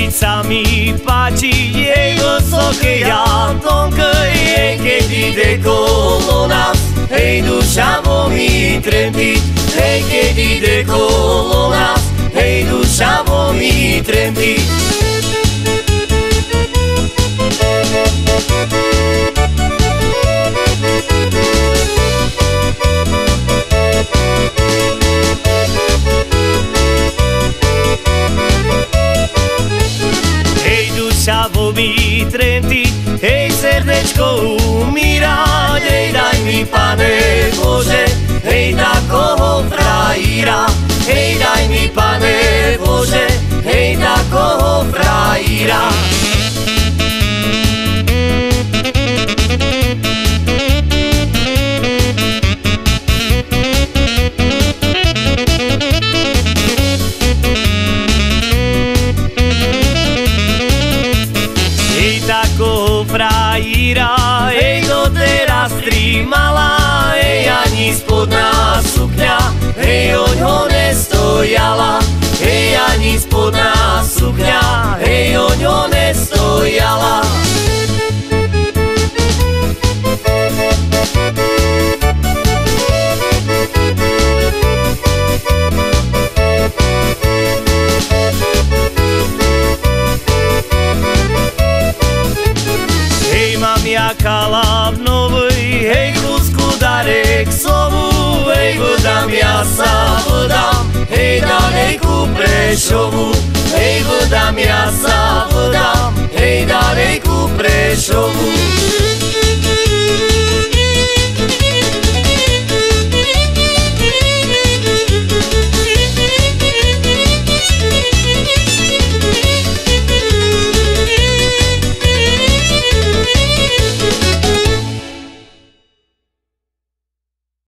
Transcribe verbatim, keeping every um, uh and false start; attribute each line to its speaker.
Speaker 1: Keď sa mi páči jej vysoké jablonko, jej keď ide kolo nás, hej duša vo mi tremtí, hej keď ide kolo nás, hej duša vo mi tremtí. Duša vo mi tremtí, hej srdečko umíra, hej daj mi Pane Bože, hej takoho frajíra, hej daj mi Pane Bože, hej takoho frajíra. Takoho frajíra, hej doteraz trímala, hej ani spodná sukňa, hej oňho nestojala, hej ani spodná sukňa, hej oňho nestojala. Jakala v novej, hej chusku darek slovu, hej vodám ja sa vodám, hej dalejku Prešovu, hej vodám ja sa vodám, hej dalejku Prešovu.